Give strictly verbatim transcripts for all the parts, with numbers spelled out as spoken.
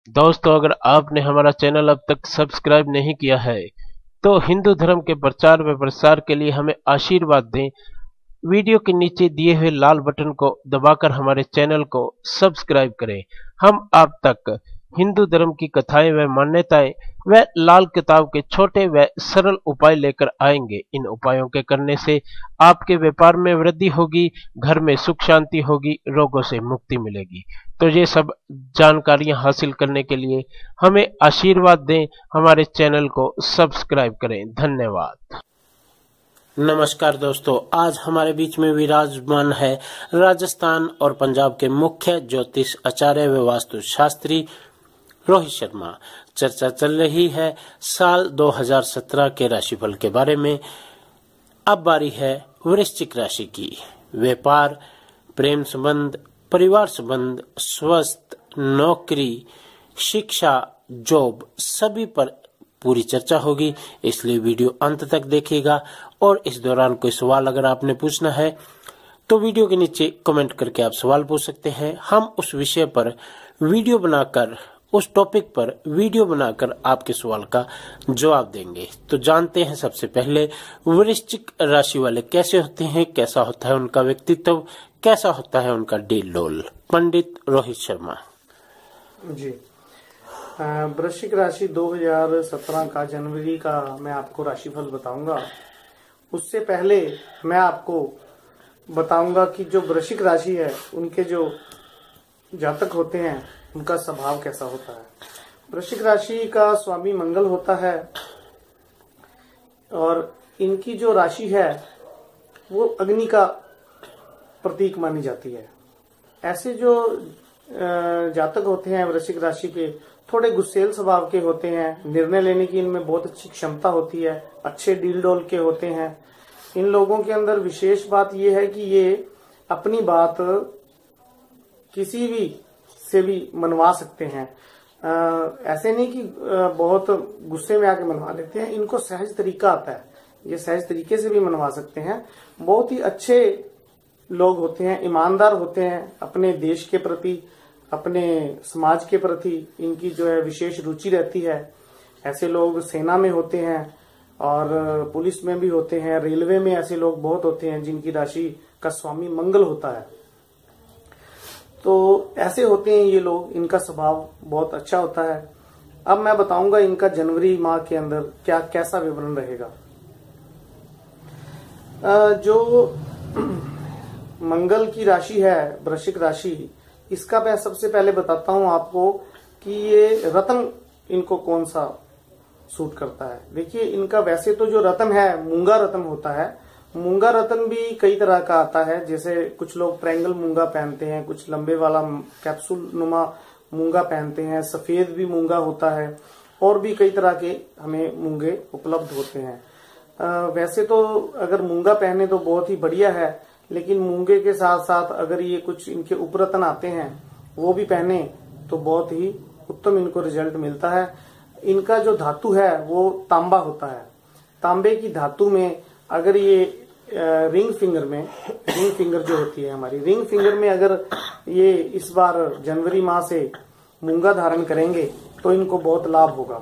दोस्तों, अगर आपने हमारा चैनल अब तक सब्सक्राइब नहीं किया है तो हिंदू धर्म के प्रचार व प्रसार के लिए हमें आशीर्वाद दें। वीडियो के नीचे दिए हुए लाल बटन को दबाकर हमारे चैनल को सब्सक्राइब करें। हम आप तक हिंदू धर्म की कथाएं व मान्यताएं व लाल किताब के छोटे व सरल उपाय लेकर आएंगे। इन उपायों के करने से आपके व्यापार में वृद्धि होगी, घर में सुख शांति होगी, रोगों से मुक्ति मिलेगी। तो ये सब जानकारियां हासिल करने के लिए हमें आशीर्वाद दें, हमारे चैनल को सब्सक्राइब करें। धन्यवाद। नमस्कार दोस्तों, आज हमारे बीच में विराजमान है राजस्थान और पंजाब के मुख्य ज्योतिष आचार्य व वास्तु शास्त्री रोहित शर्मा। चर्चा चल रही है साल दो हज़ार सत्रह के राशिफल के बारे में। अब बारी है वृश्चिक राशि की। व्यापार, प्रेम संबंध, परिवार संबंध, स्वास्थ्य, नौकरी, शिक्षा, जॉब सभी पर पूरी चर्चा होगी, इसलिए वीडियो अंत तक देखिएगा। और इस दौरान कोई सवाल अगर आपने पूछना है तो वीडियो के नीचे कमेंट करके आप सवाल पूछ सकते हैं। हम उस विषय पर वीडियो बनाकर, उस टॉपिक पर वीडियो बनाकर आपके सवाल का जवाब देंगे। तो जानते हैं सबसे पहले वृश्चिक राशि वाले कैसे होते हैं, कैसा होता है उनका व्यक्तित्व, कैसा होता है उनका डील डोल। पंडित रोहित शर्मा जी। वृश्चिक राशि दो हज़ार सत्रह का जनवरी का मैं आपको राशिफल बताऊंगा। उससे पहले मैं आपको बताऊंगा कि जो वृश्चिक राशि है उनके जो जातक होते हैं उनका स्वभाव कैसा होता है। वृश्चिक राशि का स्वामी मंगल होता है और इनकी जो राशि है वो अग्नि का प्रतीक मानी जाती है। ऐसे जो जातक होते हैं वृश्चिक राशि के, थोड़े गुस्सेल स्वभाव के होते हैं, निर्णय लेने की इनमें बहुत अच्छी क्षमता होती है, अच्छे डील डोल के होते हैं। इन लोगों के अंदर विशेष बात यह है कि ये अपनी बात किसी भी से भी मनवा सकते हैं। आ, ऐसे नहीं कि आ, बहुत गुस्से में आके मनवा लेते हैं, इनको सहज तरीका आता है, ये सहज तरीके से भी मनवा सकते हैं। बहुत ही अच्छे लोग होते हैं, ईमानदार होते हैं, अपने देश के प्रति, अपने समाज के प्रति इनकी जो है विशेष रुचि रहती है। ऐसे लोग सेना में होते हैं और पुलिस में भी होते हैं, रेलवे में ऐसे लोग बहुत होते हैं जिनकी राशि का स्वामी मंगल होता है। तो ऐसे होते हैं ये लोग, इनका स्वभाव बहुत अच्छा होता है। अब मैं बताऊंगा इनका जनवरी माह के अंदर क्या कैसा विवरण रहेगा। जो मंगल की राशि है वृश्चिक राशि, इसका मैं सबसे पहले बताता हूं आपको कि ये रत्न इनको कौन सा सूट करता है। देखिए, इनका वैसे तो जो रत्न है मूंगा रत्न होता है। मूंगा रत्न भी कई तरह का आता है, जैसे कुछ लोग ट्रायंगल मूंगा पहनते हैं, कुछ लंबे वाला कैप्सूल नुमा मूंगा पहनते हैं, सफेद भी मूंगा होता है, और भी कई तरह के हमें मूंगे उपलब्ध होते हैं। आ, वैसे तो अगर मूंगा पहने तो बहुत ही बढ़िया है, लेकिन मूंगे के साथ साथ अगर ये कुछ इनके उपरतन आते हैं वो भी पहने तो बहुत ही उत्तम इनको रिजल्ट मिलता है। इनका जो धातु है वो तांबा होता है। तांबे की धातु में अगर ये रिंग फिंगर में, रिंग फिंगर जो होती है हमारी, रिंग फिंगर में अगर ये इस बार जनवरी माह से मूंगा धारण करेंगे तो इनको बहुत लाभ होगा।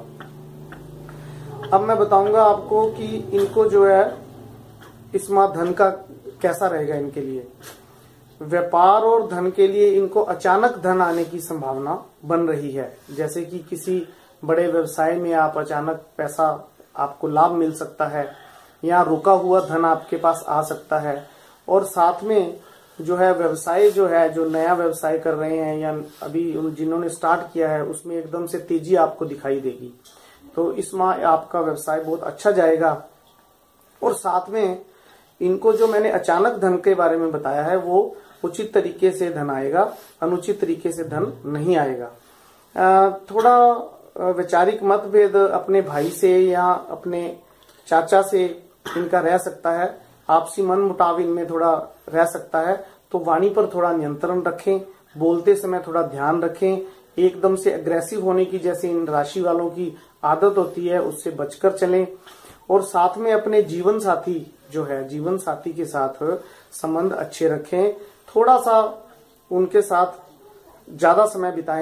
अब मैं बताऊंगा आपको कि इनको जो है इस माह धन का कैसा रहेगा इनके लिए। व्यापार और धन के लिए इनको अचानक धन आने की संभावना बन रही है, जैसे कि किसी बड़े व्यवसाय में आप अचानक पैसा, आपको लाभ मिल सकता है, या रुका हुआ धन आपके पास आ सकता है। और साथ में जो है व्यवसाय जो है, जो नया व्यवसाय कर रहे हैं या अभी जिन्होंने स्टार्ट किया है, उसमें एकदम से तेजी आपको दिखाई देगी। तो इस माह आपका व्यवसाय बहुत अच्छा जाएगा। और साथ में इनको जो मैंने अचानक धन के बारे में बताया है वो उचित तरीके से धन आएगा, अनुचित तरीके से धन नहीं आएगा। थोड़ा वैचारिक मतभेद अपने भाई से या अपने चाचा से इनका रह सकता है, आपसी मन मुटाव इनमें थोड़ा रह सकता है। तो वाणी पर थोड़ा नियंत्रण रखें, बोलते समय थोड़ा ध्यान रखें, एकदम से अग्रेसिव होने की जैसे इन राशि वालों की आदत होती है उससे बचकर चलें। और साथ में अपने जीवन साथी जो है, जीवन साथी के साथ संबंध अच्छे रखें, थोड़ा सा उनके साथ ज्यादा समय बिताएं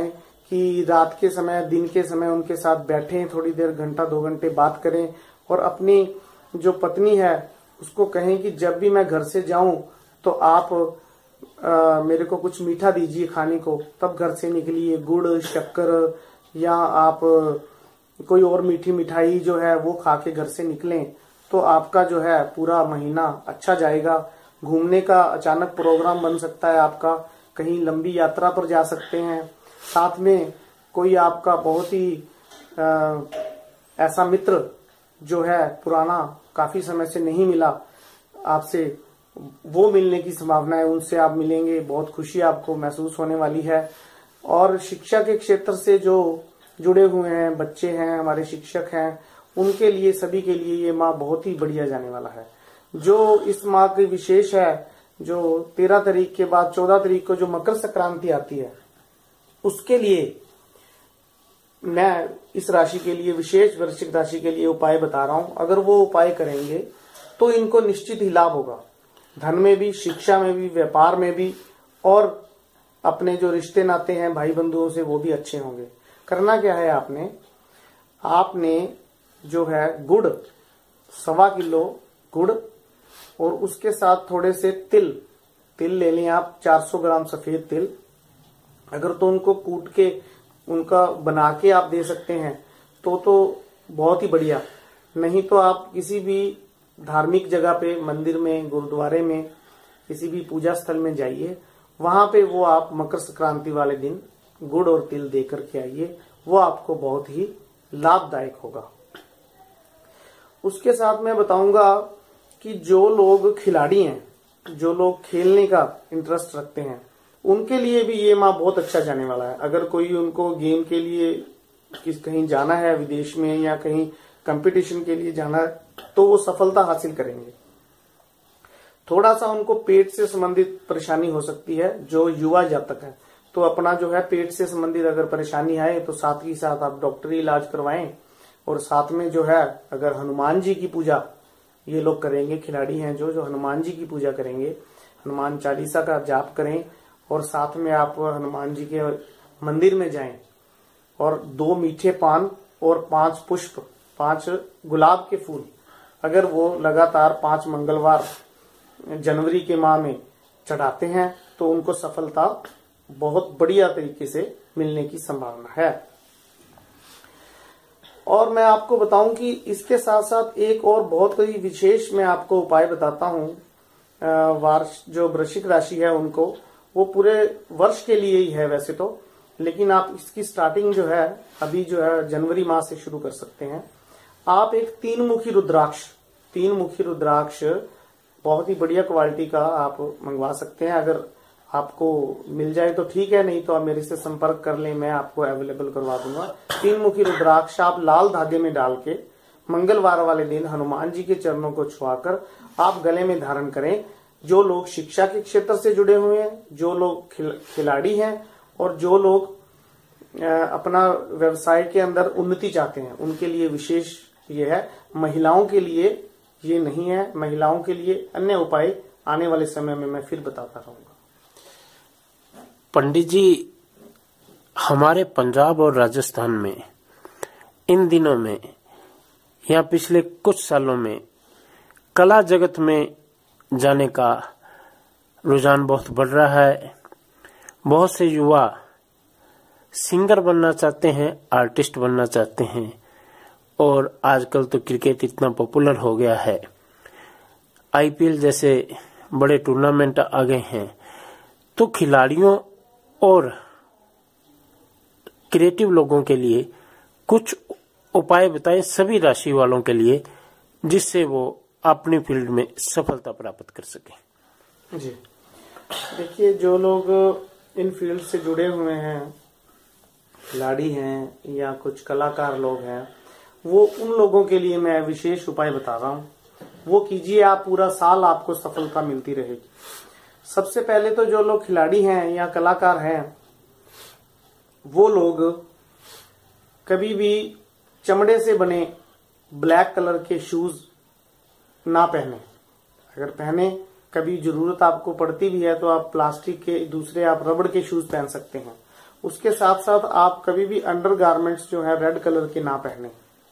कि रात के समय, दिन के समय उनके साथ बैठें, थोड़ी देर, घंटा दो घंटे बात करें, और अपनी जो पत्नी है उसको कहें कि जब भी मैं घर से जाऊं तो आप आ, मेरे को कुछ मीठा दीजिए खाने को, तब घर से निकलिए। गुड़, शक्कर या आप कोई और मीठी मिठाई जो है वो खा के घर से निकलें, तो आपका जो है पूरा महीना अच्छा जाएगा। घूमने का अचानक प्रोग्राम बन सकता है आपका, कहीं लंबी यात्रा पर जा सकते हैं। साथ में कोई आपका बहुत ही आ, ऐसा मित्र जो है पुराना, काफी समय से नहीं मिला आपसे, वो मिलने की संभावना है, उनसे आप मिलेंगे, बहुत खुशी आपको महसूस होने वाली है। और शिक्षा के क्षेत्र से जो जुड़े हुए हैं बच्चे हैं, हमारे शिक्षक हैं, उनके लिए, सभी के लिए ये माह बहुत ही बढ़िया जाने वाला है। जो इस माह की विशेष है, जो तेरह तारीख के बाद चौदह तारीख को जो मकर संक्रांति आती है, उसके लिए मैं इस राशि के लिए, विशेष वृश्चिक राशि के लिए उपाय बता रहा हूं। अगर वो उपाय करेंगे तो इनको निश्चित ही लाभ होगा, धन में भी, शिक्षा में भी, व्यापार में भी, और अपने जो रिश्ते नाते हैं भाई बंधुओं से, वो भी अच्छे होंगे। करना क्या है, आपने आपने जो है गुड़, सवा किलो गुड़, और उसके साथ थोड़े से तिल तिल ले लें आप, चार सौ ग्राम सफेद तिल। अगर तो उनको कूट के, उनका बना के आप दे सकते हैं तो तो बहुत ही बढ़िया। नहीं तो आप किसी भी धार्मिक जगह पे, मंदिर में, गुरुद्वारे में, किसी भी पूजा स्थल में जाइए, वहां पे वो आप मकर संक्रांति वाले दिन गुड़ और तिल दे करके आइए, वो आपको बहुत ही लाभदायक होगा। उसके साथ मैं बताऊंगा कि जो लोग खिलाड़ी हैं, जो लोग खेलने का इंटरेस्ट रखते हैं, उनके लिए भी ये माह बहुत अच्छा जाने वाला है। अगर कोई उनको गेम के लिए किस कहीं जाना है, विदेश में या कहीं कंपटीशन के लिए जाना है, तो वो सफलता हासिल करेंगे। थोड़ा सा उनको पेट से संबंधित परेशानी हो सकती है, जो युवा जातक है, तो अपना जो है पेट से संबंधित अगर परेशानी आए तो साथ ही साथ आप डॉक्टरी इलाज करवाएं। और साथ में जो है, अगर हनुमान जी की पूजा ये लोग करेंगे, खिलाड़ी हैं जो जो हनुमान जी की पूजा करेंगे, हनुमान चालीसा का जाप करें, और साथ में आप हनुमान जी के मंदिर में जाएं, और दो मीठे पान और पांच पुष्प, पांच गुलाब के फूल, अगर वो लगातार पांच मंगलवार जनवरी के माह में चढ़ाते हैं तो उनको सफलता बहुत बढ़िया तरीके से मिलने की संभावना है। और मैं आपको बताऊं कि इसके साथ साथ एक और बहुत ही विशेष मैं आपको उपाय बताता हूं। वार्ष जो वृश्चिक राशि है उनको, वो पूरे वर्ष के लिए ही है वैसे तो, लेकिन आप इसकी स्टार्टिंग जो है अभी जो है जनवरी माह से शुरू कर सकते हैं। आप एक तीन मुखी रुद्राक्ष, तीन मुखी रुद्राक्ष बहुत ही बढ़िया क्वालिटी का आप मंगवा सकते हैं। अगर आपको मिल जाए तो ठीक है, नहीं तो आप मेरे से संपर्क कर लें, मैं आपको अवेलेबल करवा दूंगा। तीन मुखी रुद्राक्ष आप लाल धागे में डाल के मंगलवार वाले दिन हनुमान जी के चरणों को छुआकर आप गले में धारण करें। जो लोग शिक्षा के क्षेत्र से जुड़े हुए हैं, जो लोग खिल, खिलाड़ी हैं, और जो लोग अपना व्यवसाय के अंदर उन्नति चाहते हैं, उनके लिए विशेष ये है। महिलाओं के लिए ये नहीं है, महिलाओं के लिए अन्य उपाय आने वाले समय में मैं फिर बताता रहूंगा। पंडित जी, हमारे पंजाब और राजस्थान में इन दिनों में या पिछले कुछ सालों में कला जगत में जाने का रुझान बहुत बढ़ रहा है। बहुत से युवा सिंगर बनना चाहते हैं, आर्टिस्ट बनना चाहते हैं, और आजकल तो क्रिकेट इतना पॉपुलर हो गया है, आईपीएल जैसे बड़े टूर्नामेंट आ गए हैं। तो खिलाड़ियों और क्रिएटिव लोगों के लिए कुछ उपाय बताएं, सभी राशि वालों के लिए, जिससे वो अपनी फील्ड में सफलता प्राप्त कर सके। जी देखिए, जो लोग इन फील्ड से जुड़े हुए हैं, खिलाड़ी हैं या कुछ कलाकार लोग हैं, वो उन लोगों के लिए मैं विशेष उपाय बता रहा हूँ। वो कीजिए, आप पूरा साल आपको सफलता मिलती रहेगी। सबसे पहले तो जो लोग खिलाड़ी हैं या कलाकार हैं, वो लोग कभी भी चमड़े से बने ब्लैक कलर के शूज ना पहने। अगर पहने, कभी जरूरत आपको पड़ती भी है, तो आप प्लास्टिक के दूसरे आप रबड़ के शूज पहन सकते हैं। उसके साथ साथ आप कभी भी अंडर गारमेंट्स जो है रेड कलर के ना पहने।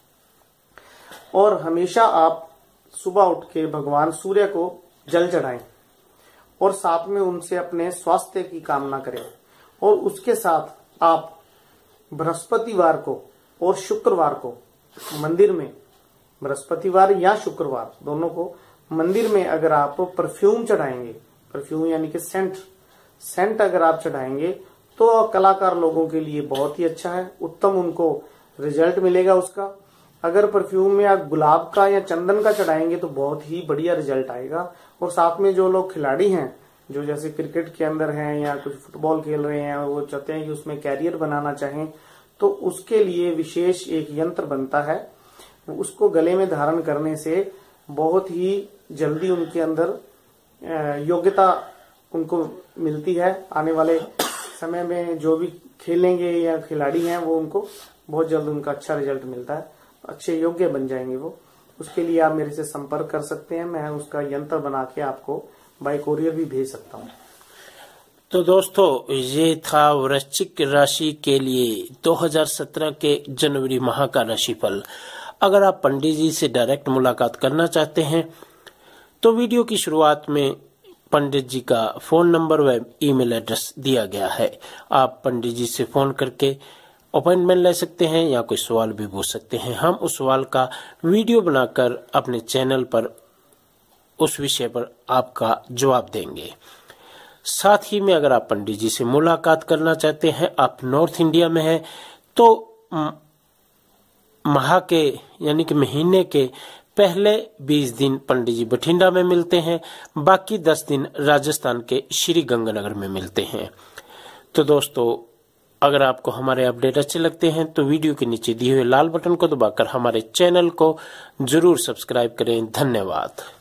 और हमेशा आप सुबह उठ के भगवान सूर्य को जल चढ़ाएं और साथ में उनसे अपने स्वास्थ्य की कामना करें। और उसके साथ आप बृहस्पतिवार को और शुक्रवार को मंदिर में, बृहस्पतिवार या शुक्रवार दोनों को मंदिर में अगर आप परफ्यूम चढ़ाएंगे, परफ्यूम यानी कि सेंट सेंट अगर आप चढ़ाएंगे तो कलाकार लोगों के लिए बहुत ही अच्छा है, उत्तम उनको रिजल्ट मिलेगा उसका। अगर परफ्यूम में आप गुलाब का या चंदन का चढ़ाएंगे तो बहुत ही बढ़िया रिजल्ट आएगा। और साथ में जो लोग खिलाड़ी हैं, जो जैसे क्रिकेट के अंदर हैं या कुछ फुटबॉल खेल रहे हैं, वो चाहते हैं कि उसमें कैरियर बनाना चाहें, तो उसके लिए विशेष एक यंत्र बनता है। उसको गले में धारण करने से बहुत ही जल्दी उनके अंदर योग्यता उनको मिलती है। आने वाले समय में जो भी खेलेंगे या खिलाड़ी हैं वो उनको बहुत जल्द उनका अच्छा रिजल्ट मिलता है, अच्छे योग्य बन जाएंगे वो। उसके लिए आप मेरे से संपर्क कर सकते हैं, मैं उसका यंत्र बना के आपको बाय कोरियर भी भेज सकता हूँ। तो दोस्तों, ये था वृश्चिक राशि के लिए दो हज़ार सत्रह के जनवरी माह का राशिफल। अगर आप पंडित जी से डायरेक्ट मुलाकात करना चाहते हैं तो वीडियो की शुरुआत में पंडित जी का फोन नंबर व ईमेल एड्रेस दिया गया है। आप पंडित जी से फोन करके अपॉइंटमेंट ले सकते हैं या कोई सवाल भी पूछ सकते हैं। हम उस सवाल का वीडियो बनाकर अपने चैनल पर उस विषय पर आपका जवाब देंगे। साथ ही में अगर आप पंडित जी से मुलाकात करना चाहते हैं, आप नॉर्थ इंडिया में हैं, तो माह के यानी कि महीने के पहले बीस दिन पंडित जी बठिंडा में मिलते हैं, बाकी दस दिन राजस्थान के श्री गंगानगर में मिलते हैं। तो दोस्तों, अगर आपको हमारे अपडेट अच्छे लगते हैं तो वीडियो के नीचे दिए हुए लाल बटन को दबाकर हमारे चैनल को जरूर सब्सक्राइब करें। धन्यवाद।